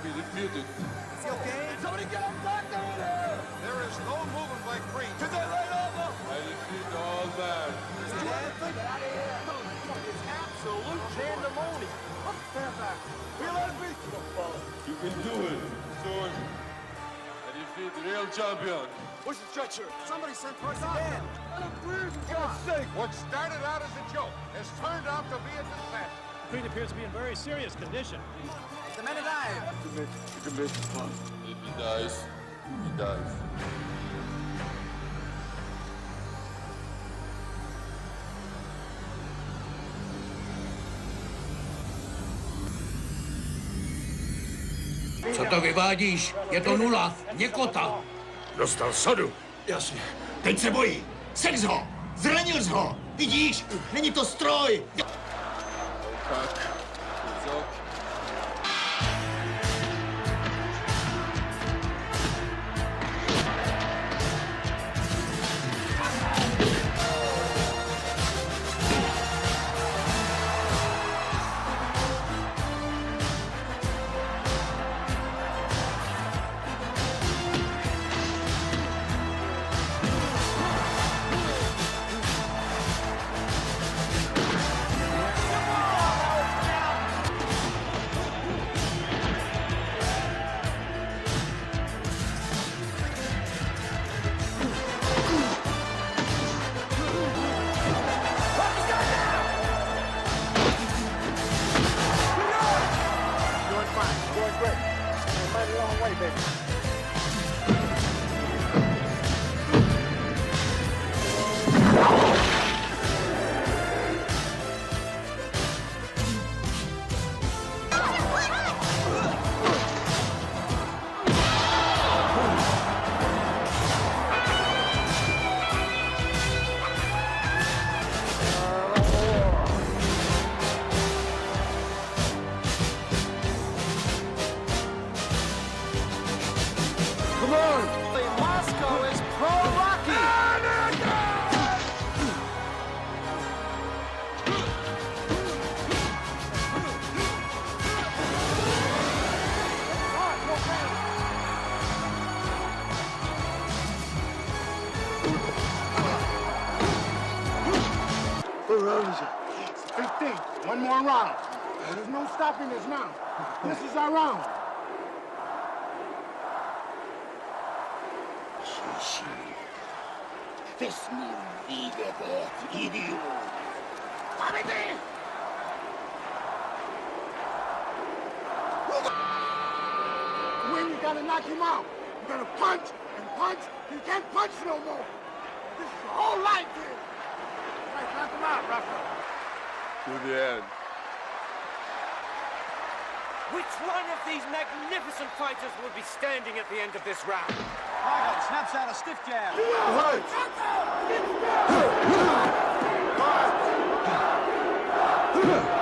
be defeated. Is he okay? Somebody get him back over there! There is no movement by Creed. To the right over! I defeat all man. Is he dead? Get out of here! It's absolute pandemonium! Stand back. We let him be! You can do it, son. I defeat the real champion. Where's the stretcher? Somebody sent for us again. Let him breathe, for God's sake! What started out as a joke has turned out to be a disaster. Creed appears to be in very serious condition. The man alive. You can make it fun. If he dies, he dies. Co to vyvádíš? Je to nula, někota. Dostal sodu. Jasně. Teď se bojí. Sex ho. Zranil jsi ho. Vidíš? Není to stroj. Tak, kuzok. Moscow is pro-Rocky! What round is it? 15. One more round. There's no stopping us now. This is our round. When you gotta knock him out, you gotta punch and punch. You can't punch no more. This is your whole life here. Right, knock him out, Rocco. To the end. Which one of these magnificent fighters will be standing at the end of this round? Margot snaps out a stiff jab. Right.